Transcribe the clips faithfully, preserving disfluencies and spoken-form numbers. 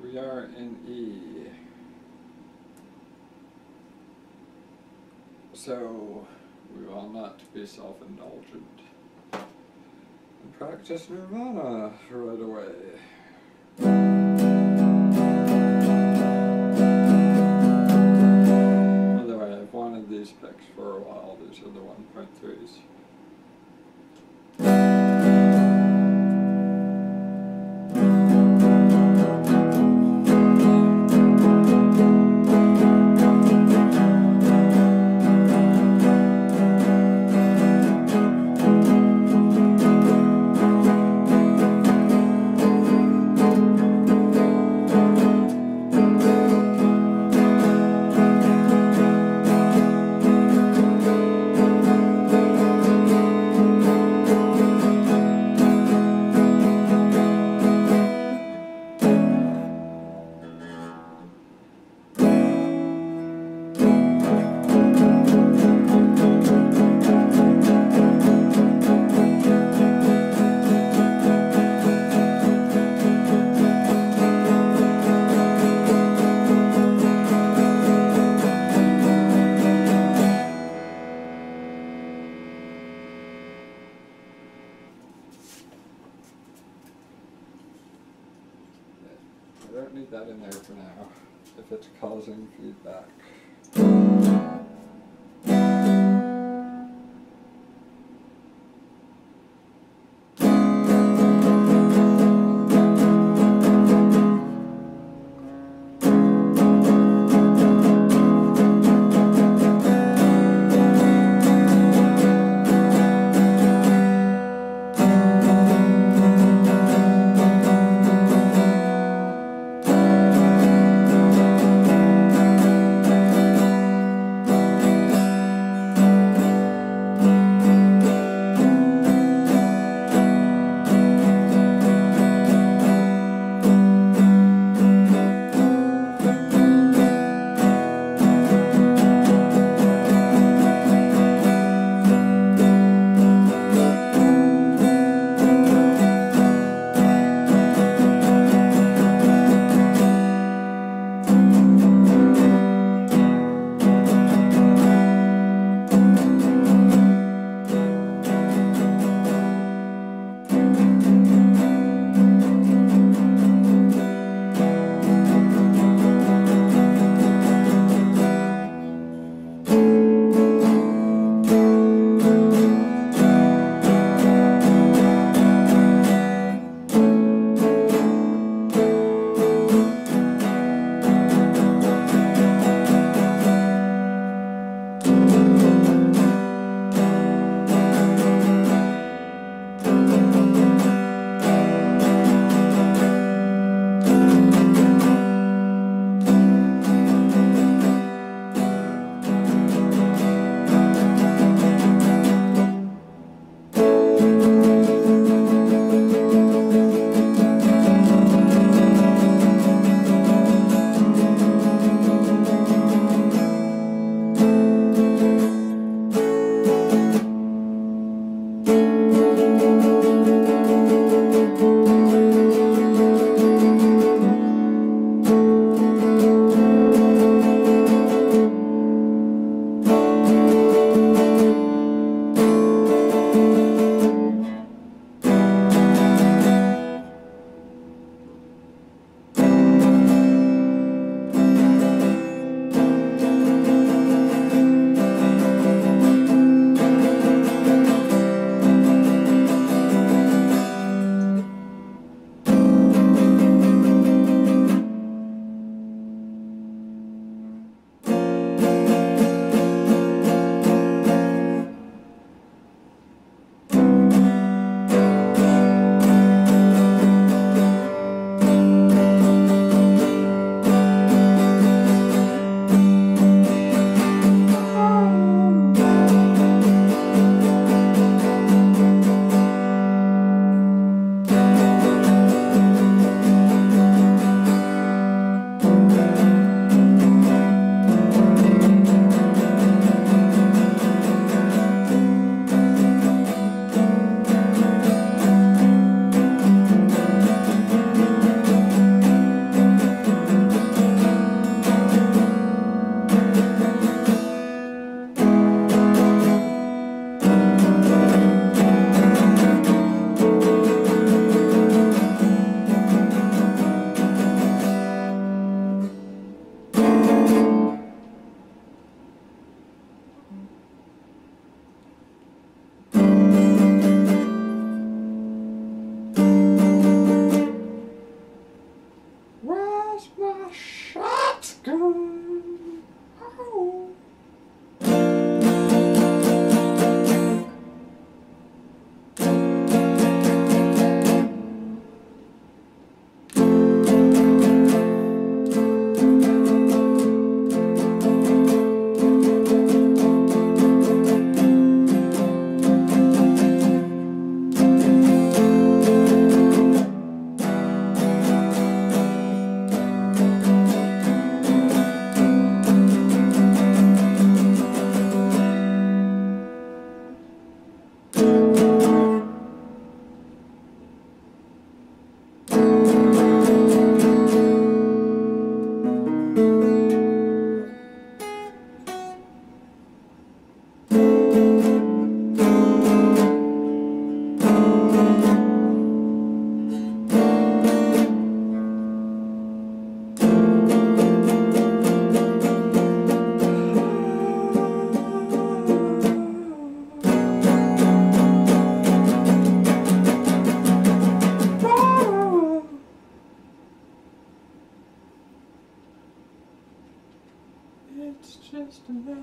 we are in E. So we will not be self-indulgent and practice nirvana right away. Although I have wanted these picks for a while, these are the one point threes. I don't need that in there for now, if it's causing feedback.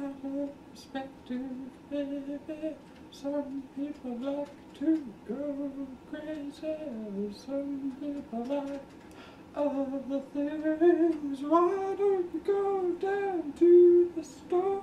matter of perspective, baby. Some people like to go crazy, some people like other things. Why don't you go down to the store?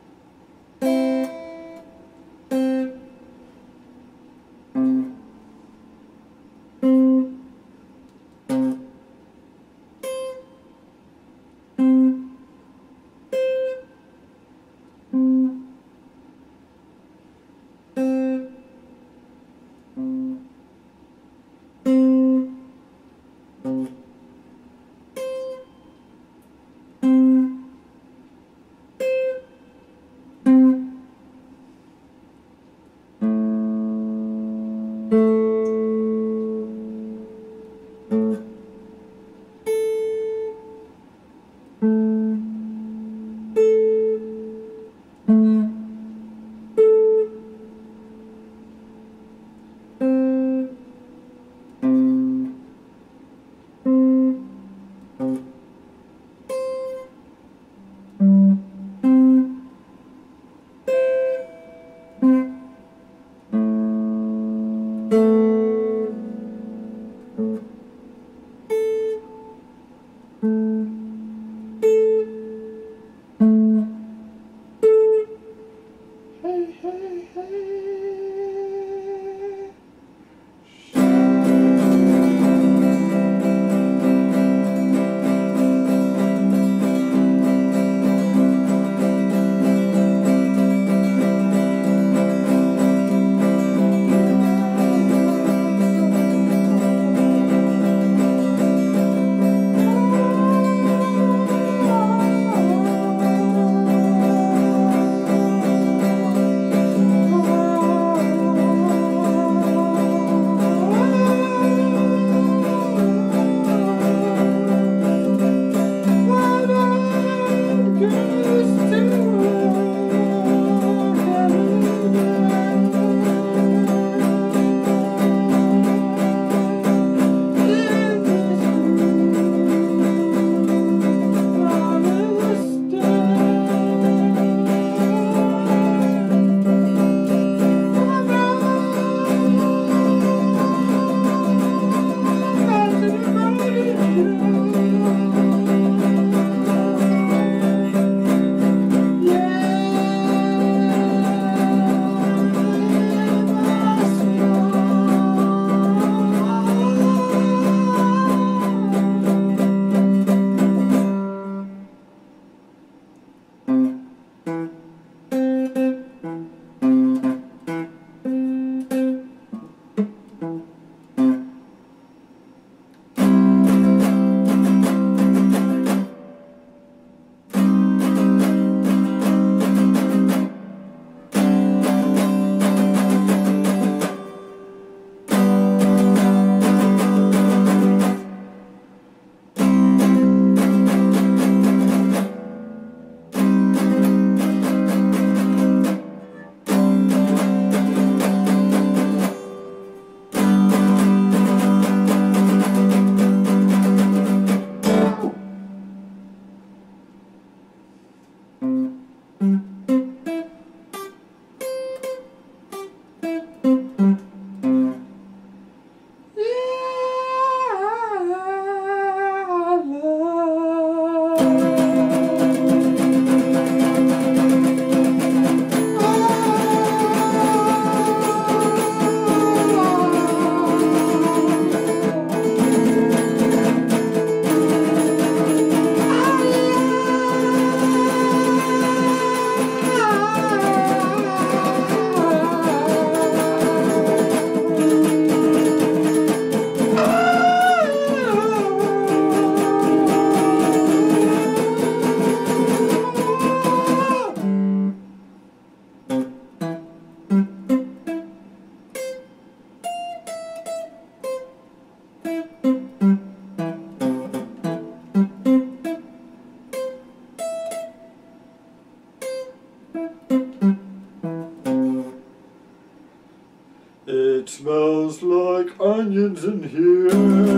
It smells like onions in here.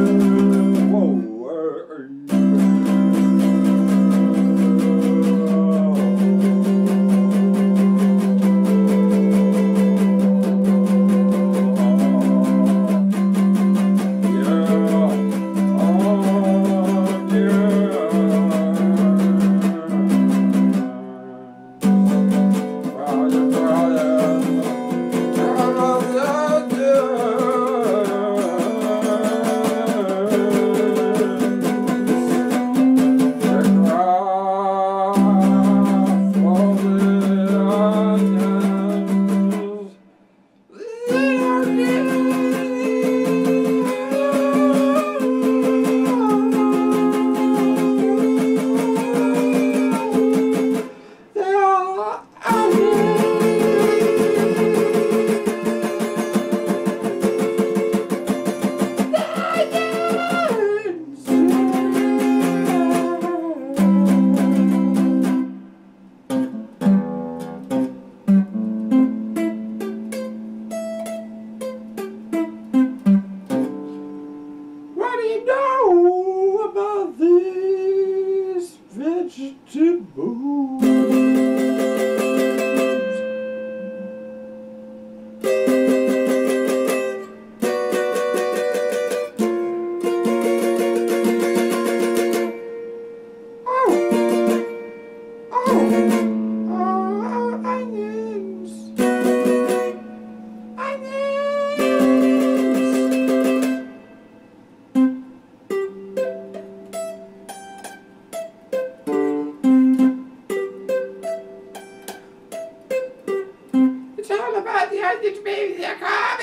Whoa, where are you?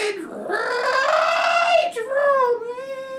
right from me.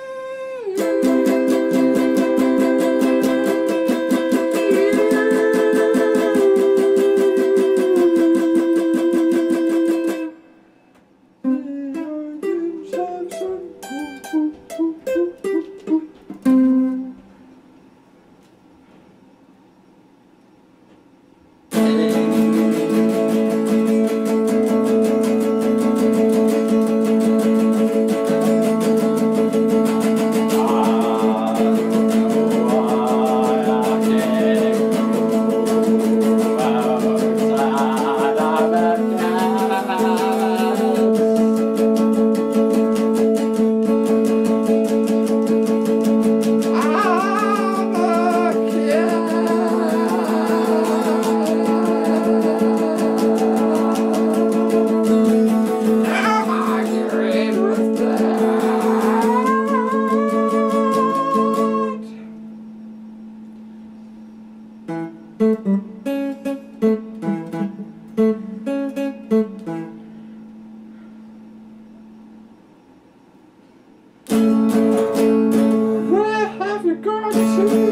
Where have you gone to?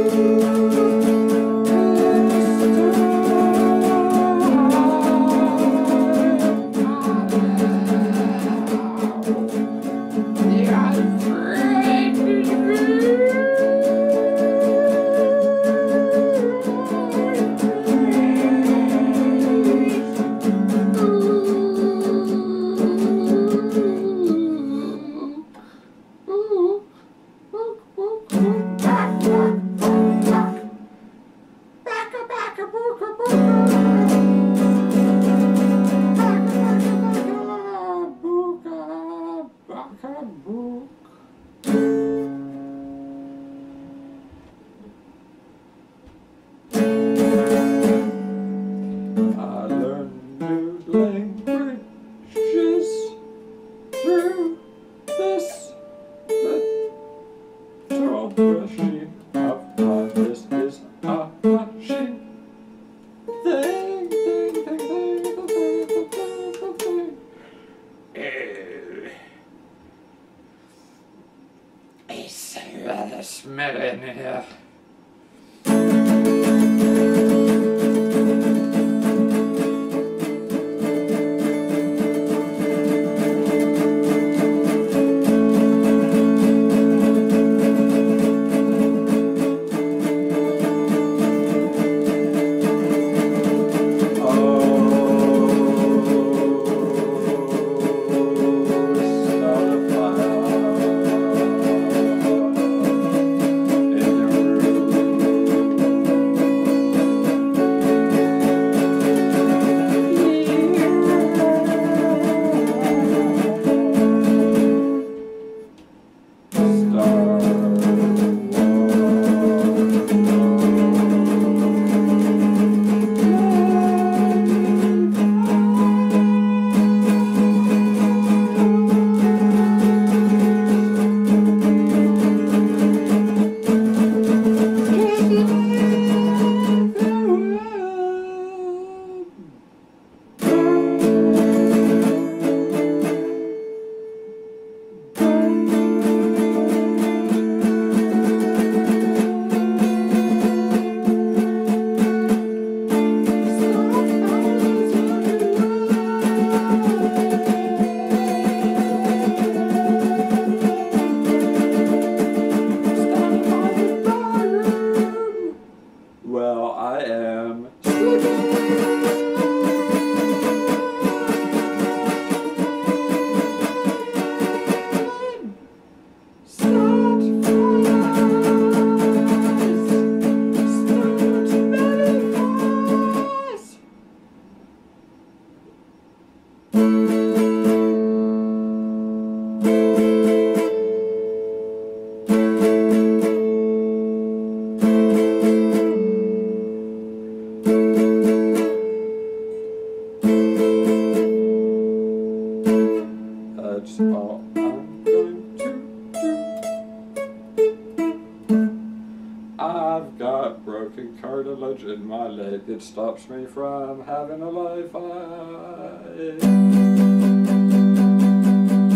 I learned new languages through this little machine of mine. This is a machine. Thing, thing, thing, thing, thing, thing, thing, thing. It's rather smelly in here. Well, I am that's all I'm going to do. I've got broken cartilage in my leg that stops me from having a life. I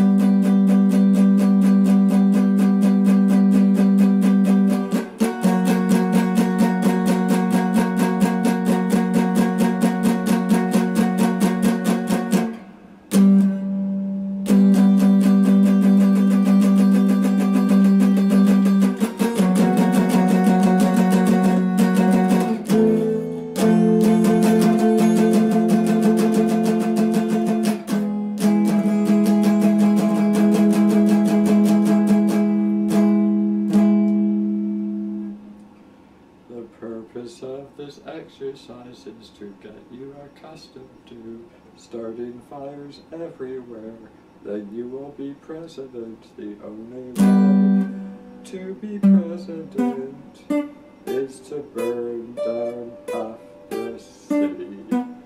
exercises to get you accustomed to starting fires everywhere. Then you will be president. The only way to be president is to burn down half the city.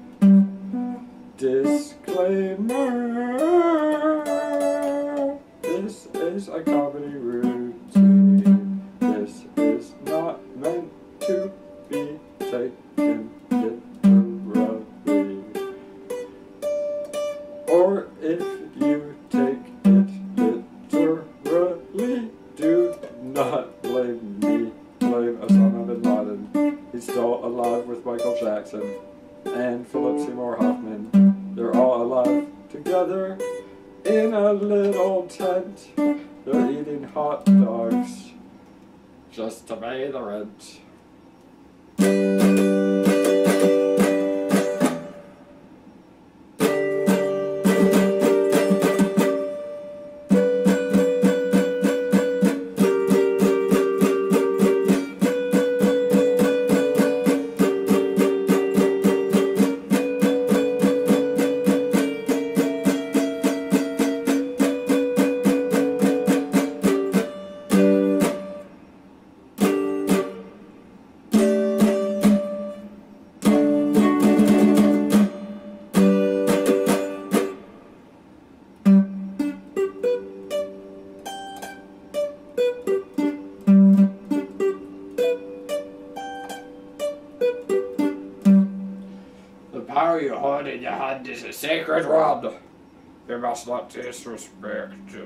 Disclaimer! This is a comedy routine. This is not meant to be taken literally. Or if you take it literally, do not blame me. Blame Osama bin Laden. He's still alive with Michael Jackson and Philip Seymour Hoffman. They're all alive together in a little tent. They're eating hot dogs just to pay the rent. The power you hold in your hand is a sacred one. You must not disrespect it.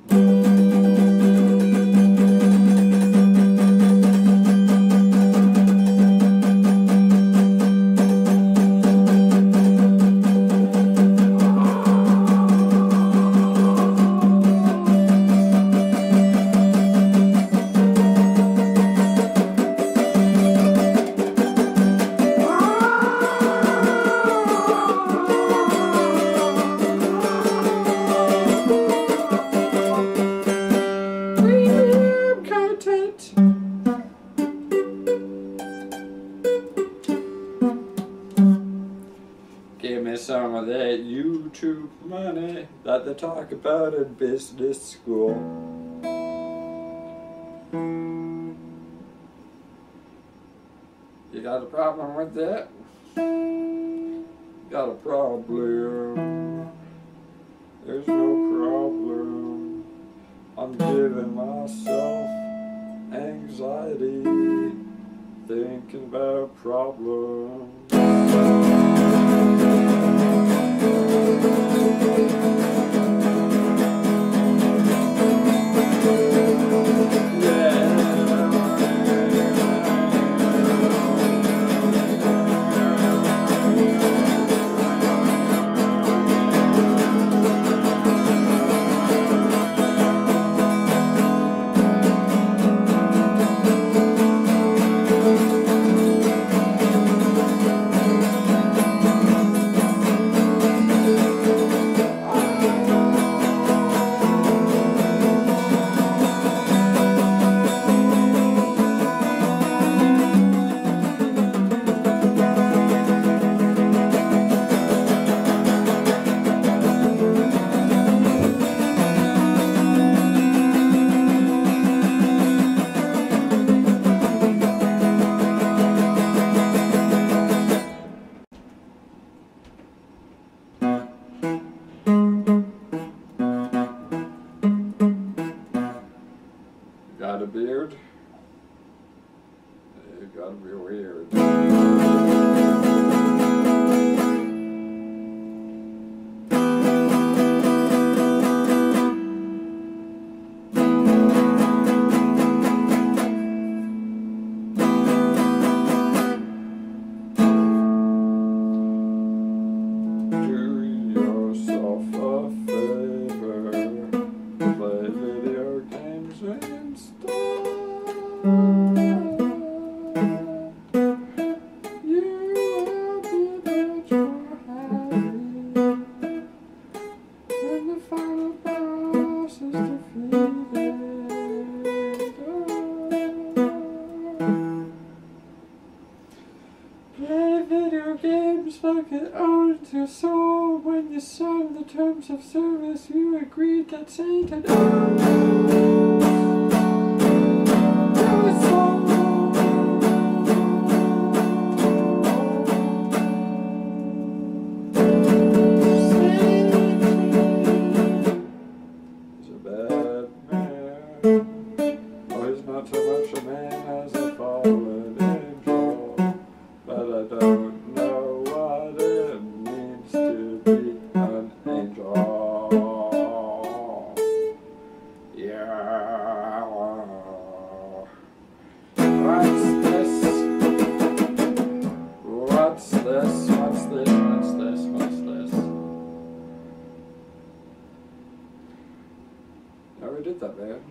Give me some of that YouTube money that they talk about in business school. You got a problem with that? Got a problem? There's no problem. I'm giving myself anxiety thinking about problems. Got a beard? You gotta be weird. Do yourself a favor, play video games and stuff. like it owns your soul. When you signed the terms of service, you agreed that Satan owns your soul. He's a bad man. Oh, he's not so much a man as a fallen angel, but I don't know what it means to be an angel. Yeah. What's this? What's this? What's this? What's this? What's this? Never did that, man.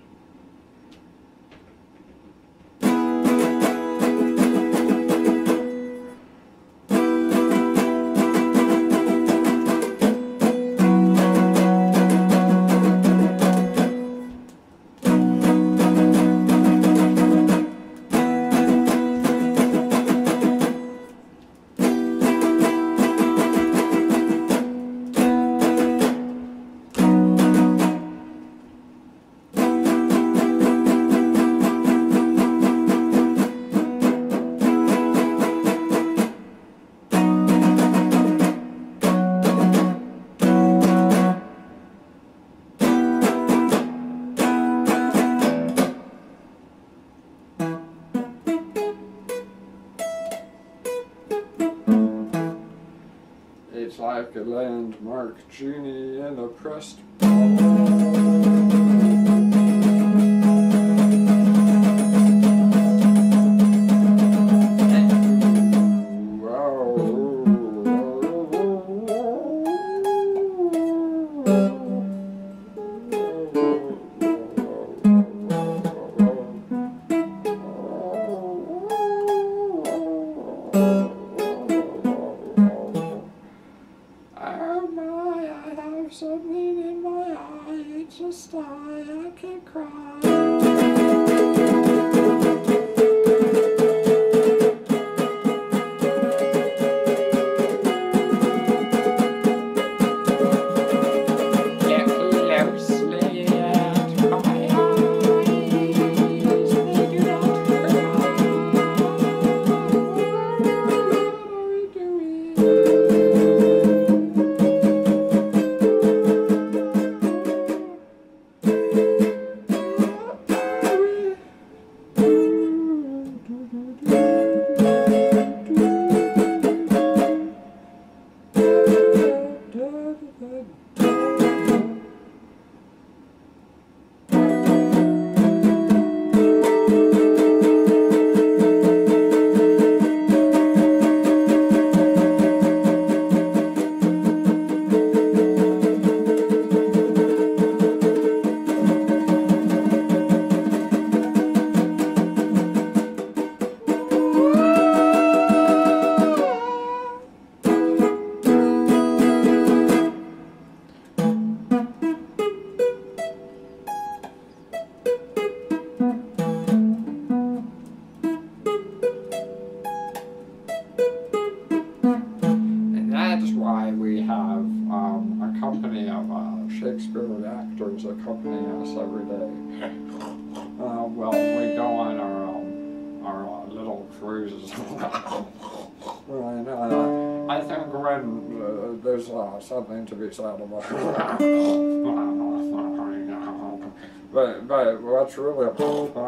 It's like a landmark genie in a pressed something in my eye, it's a sty, I can't cry. Company of uh, Shakespeare actors accompany us every day. Uh, well, we go on our um, our uh, little cruises. And, uh, I think when uh, there's uh, something to be said about. but but what's really a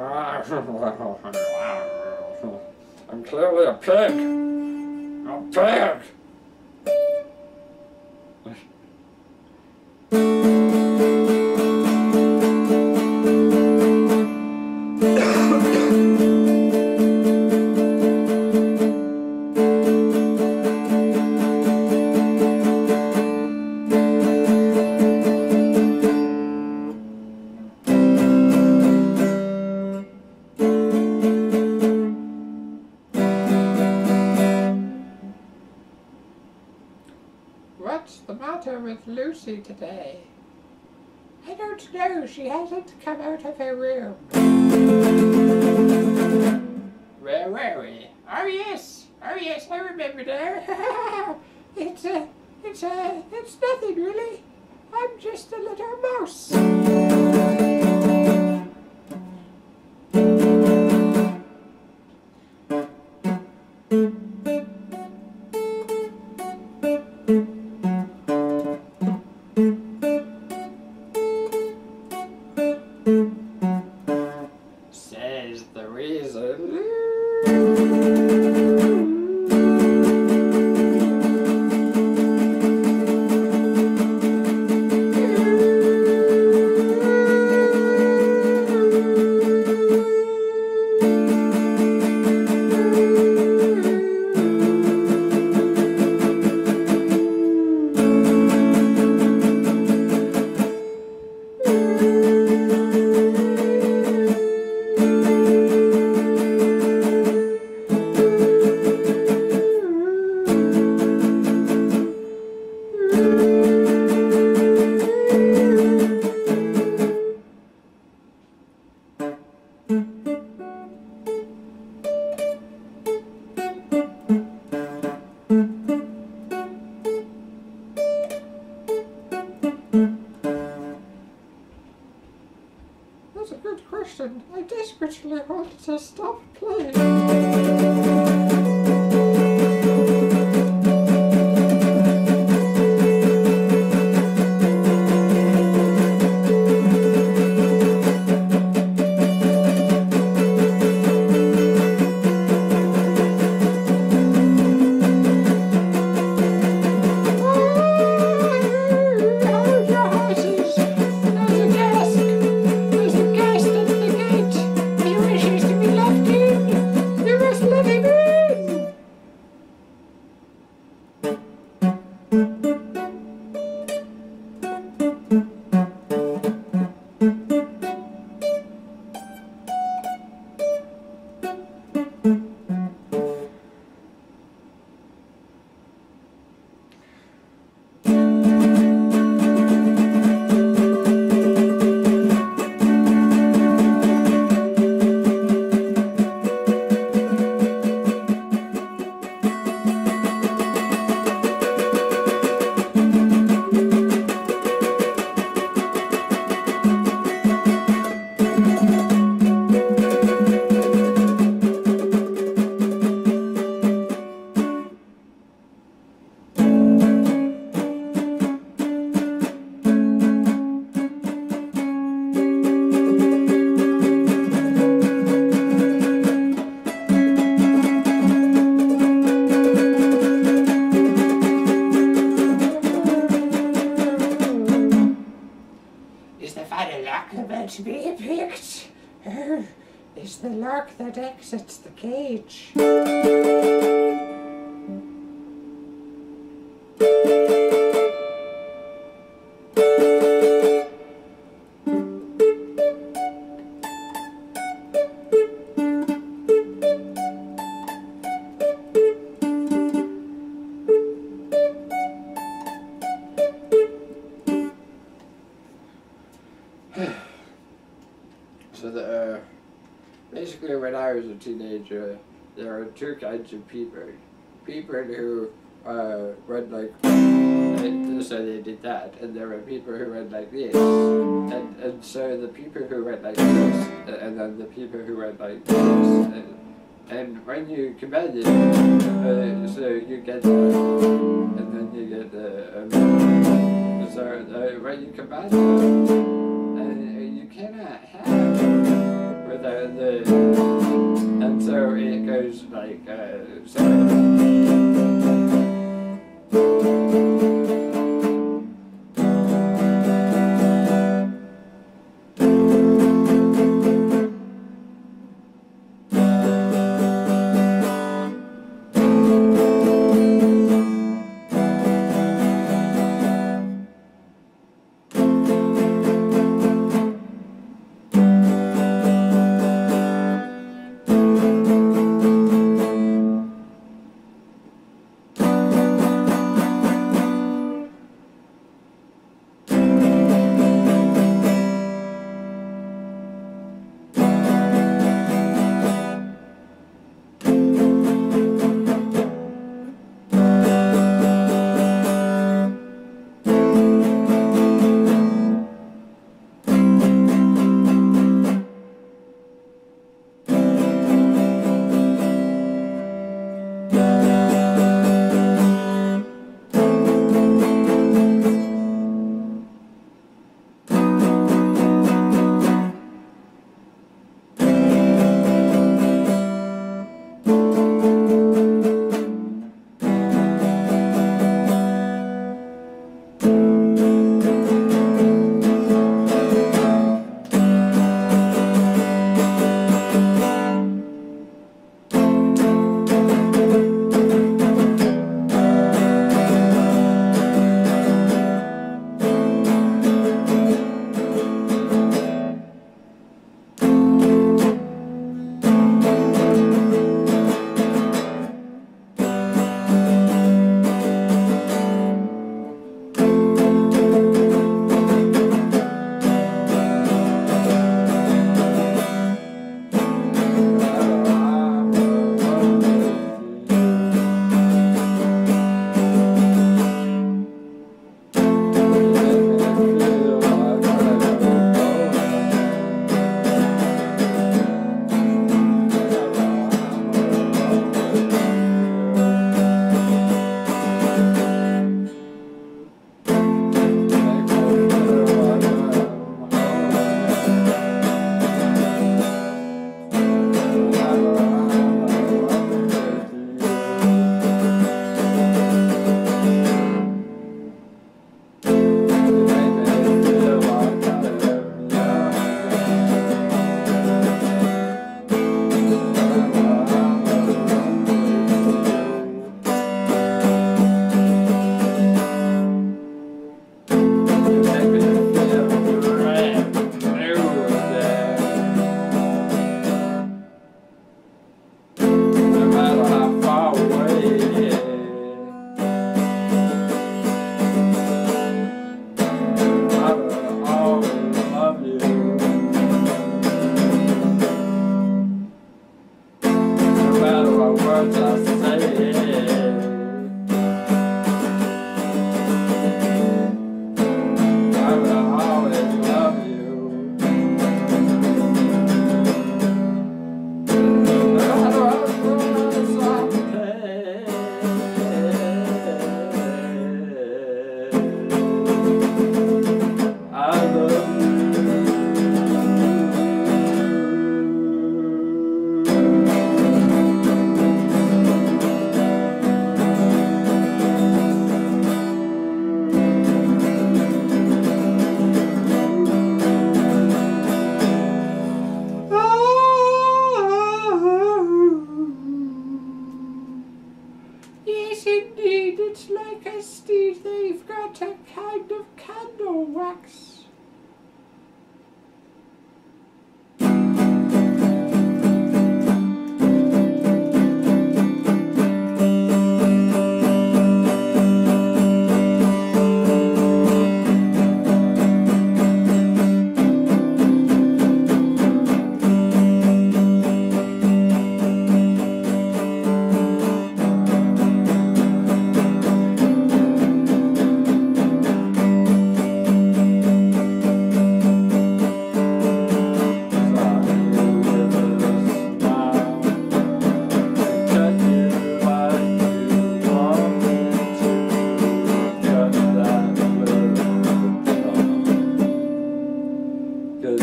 I'm clearly a pig. A pig. What's the matter with Lucy today? I don't know, she hasn't come out of her room. Where were we? Oh yes, oh yes, I remember now. It's a, it's a, it's nothing really. I'm just a little mouse. Says the reason. That's a good question. I desperately want to stop playing. Is the final lock about to be picked? Oh, is the lock that exits the cage? So the, uh, basically when I was a teenager, there were two kinds of people. People who uh, went like, and so they did that, and there were people who went like this. And, and so the people who went like this, and then the people who went like this. And, and when you combine it, uh, so you get, uh, and then you get the, um, so uh, when you combine them, you cannot have without the, and so it goes like, uh, so.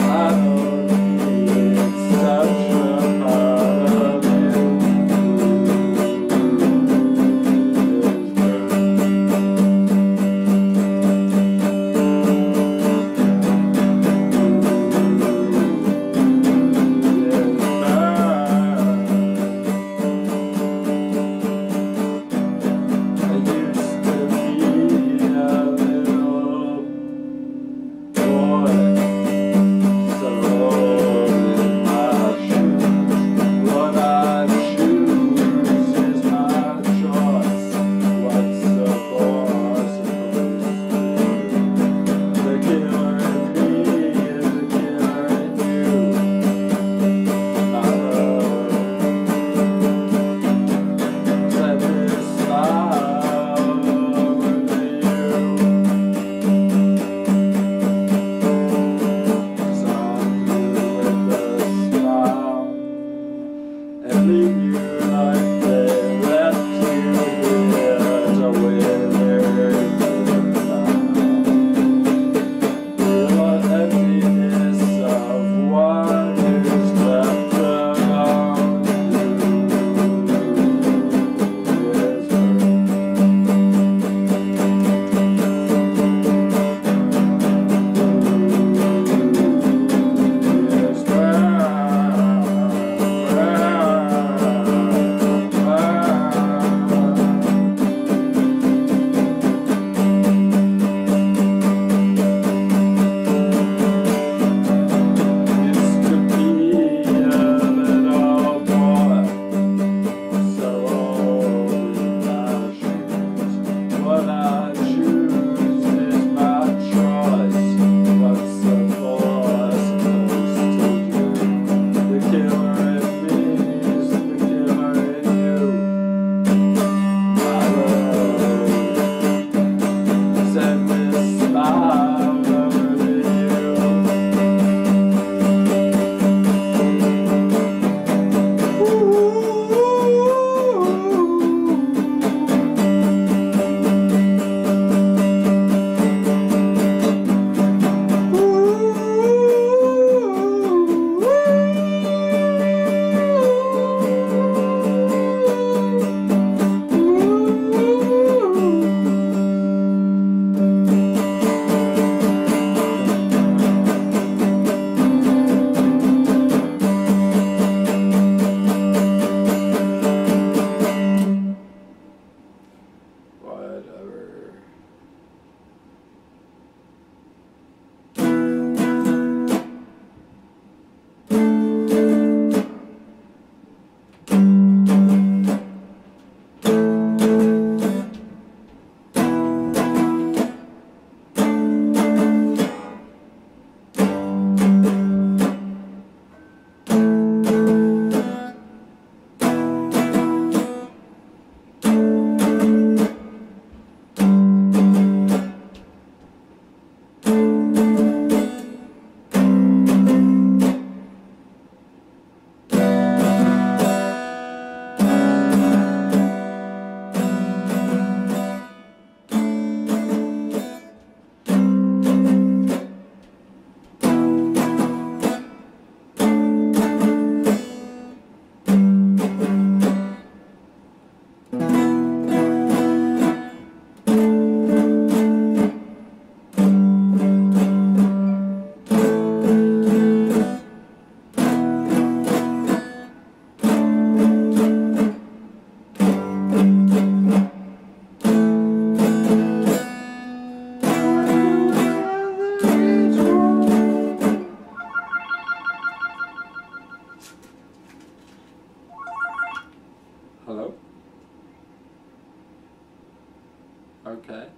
Okay.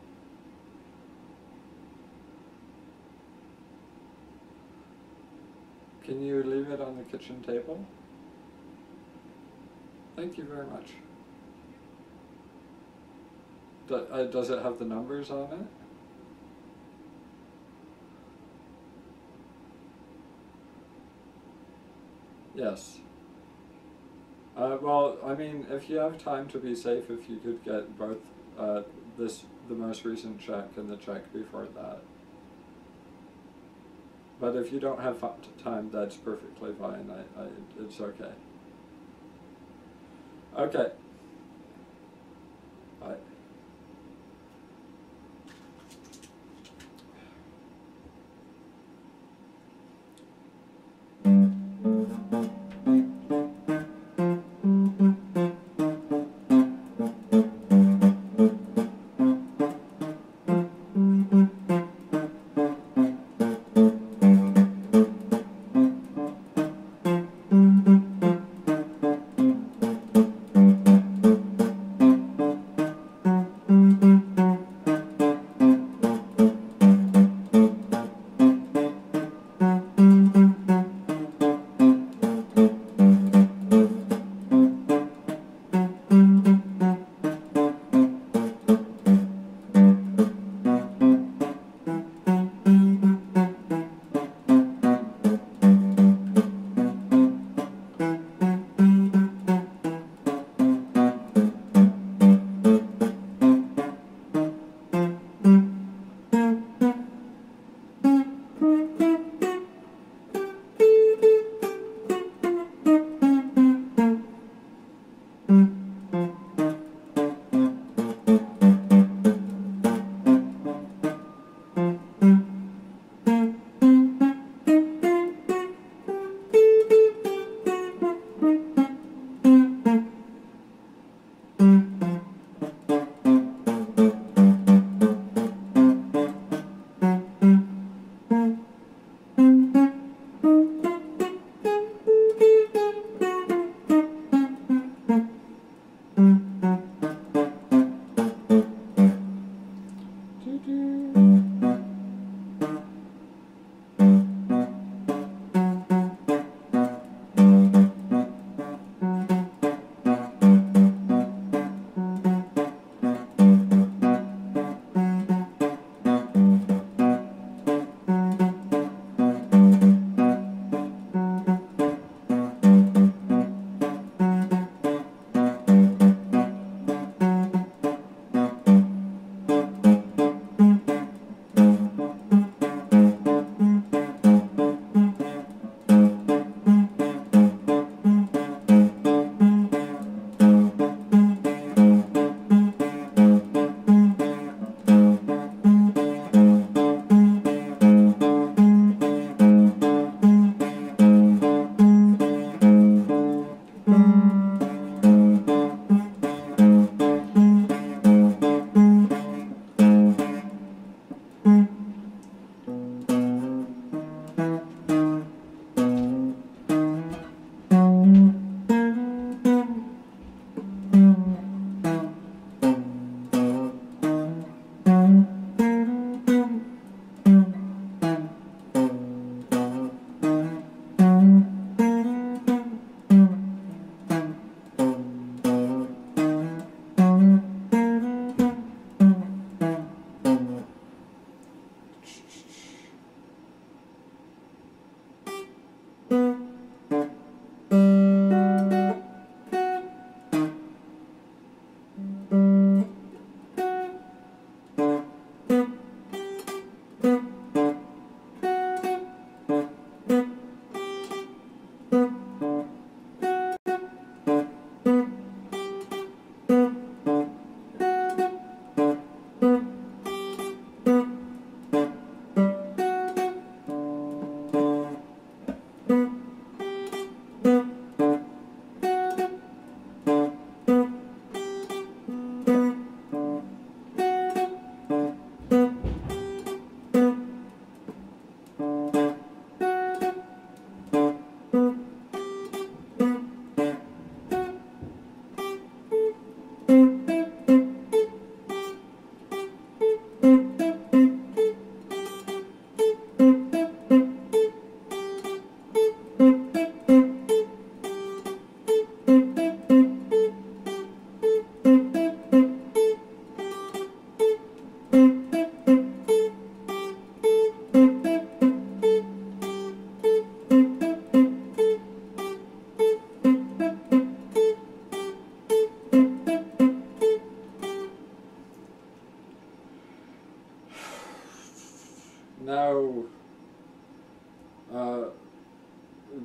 Can you leave it on the kitchen table? Thank you very much. Do, uh, does it have the numbers on it? Yes. Uh, well, I mean, if you have time to be safe, if you could get both uh, this, the most recent check and the check before that. But if you don't have time, that's perfectly fine. I, I, it's okay. Okay. Bye.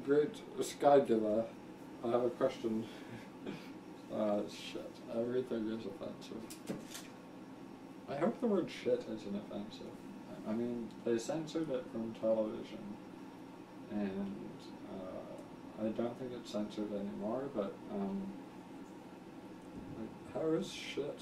Great Skygiller, I have a question. uh, shit. Everything is offensive. I hope the word shit isn't offensive. I mean, they censored it from television, and uh, I don't think it's censored anymore, but, um, like, how is shit?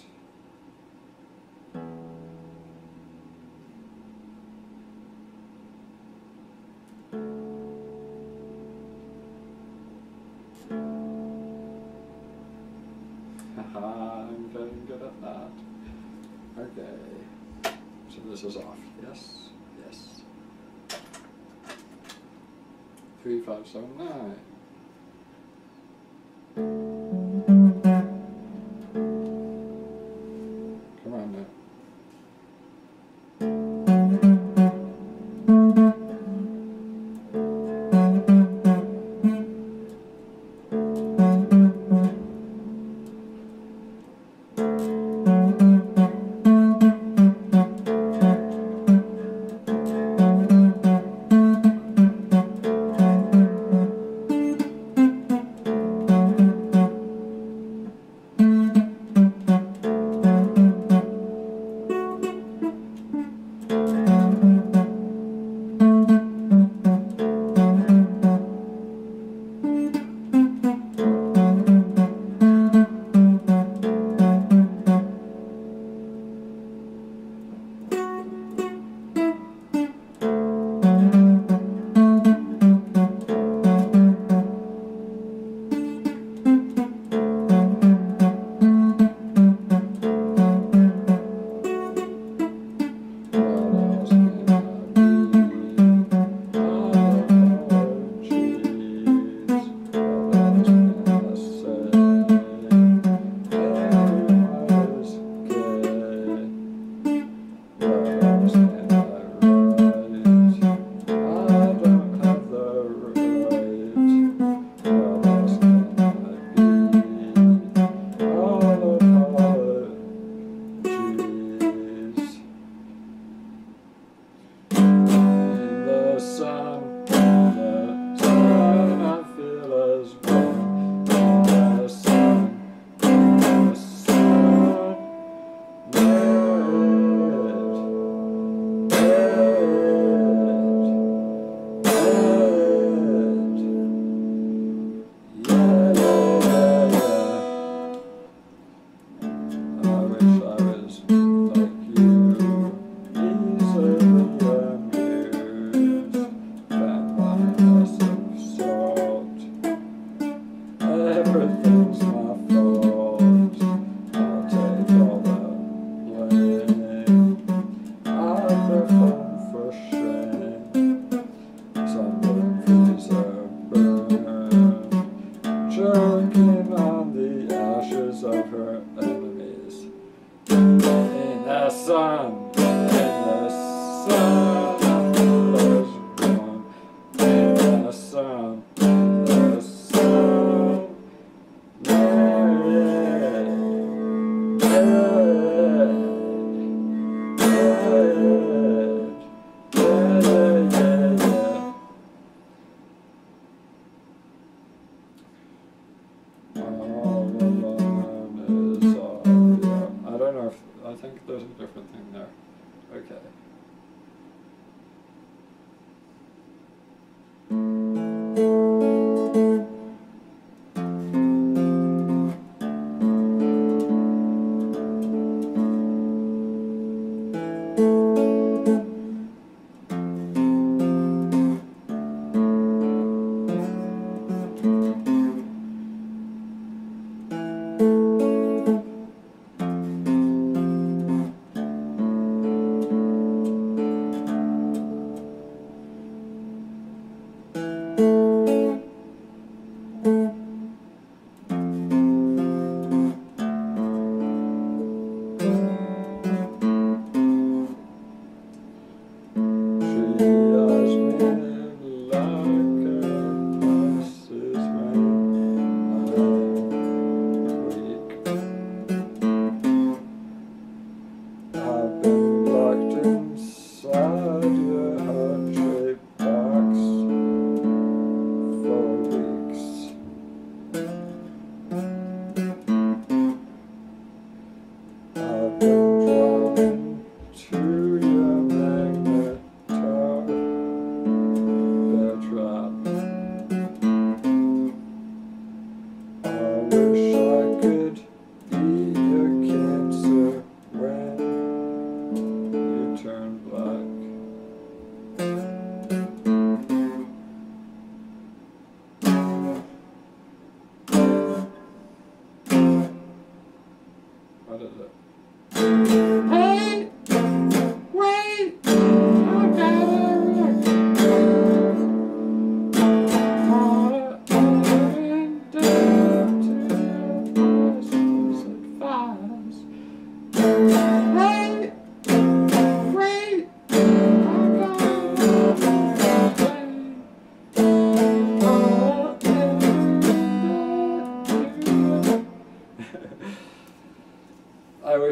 Haha, I'm getting good at that. Okay, so this is off. Yes, yes. Three, five, seven, nine. Come on now.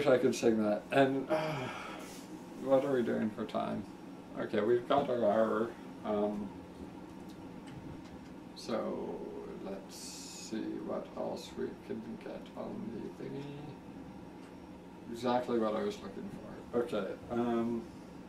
wish I could sing that. And uh, what are we doing for time? Okay, we've got our hour. Um, so let's see what else we can get on the thingy. Exactly what I was looking for. Okay. Um,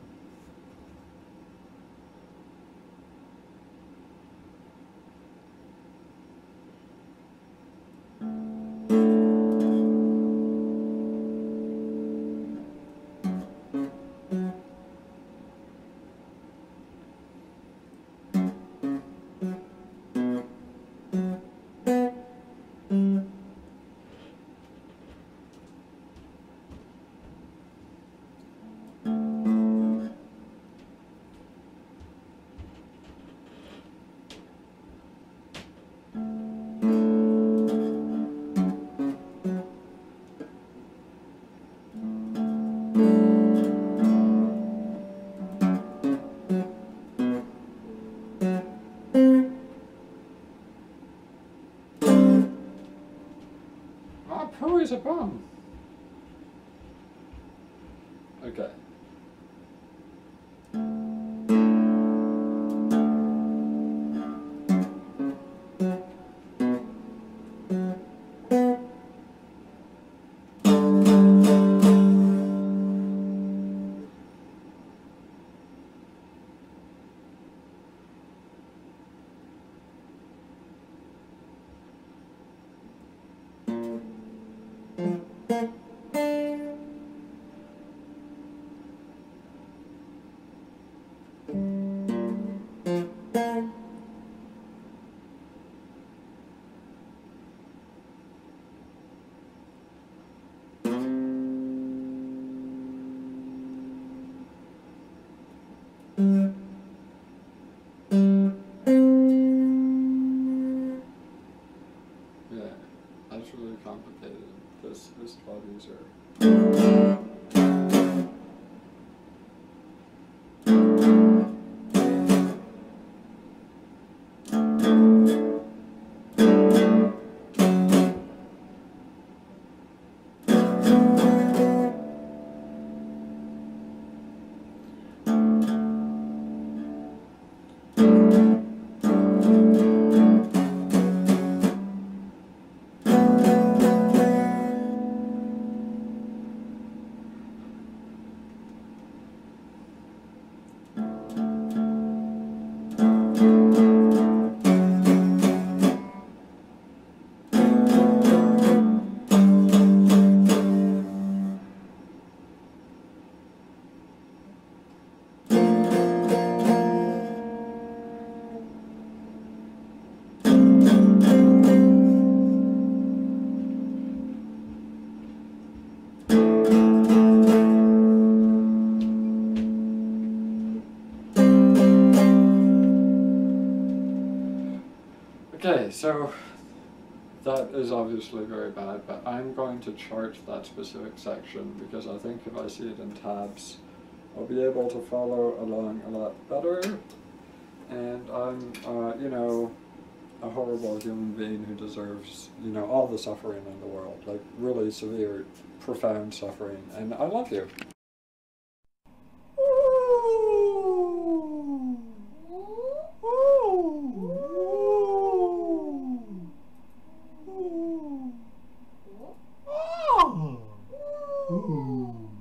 ah, Pro is a bum. Okay. Yeah, that's really complicated. This is a lot easier. Okay, so that is obviously very bad, but I'm going to chart that specific section because I think if I see it in tabs, I'll be able to follow along a lot better. And I'm, uh, you know, a horrible human being who deserves, you know, all the suffering in the world, like really severe, profound suffering, and I love you. Ooh.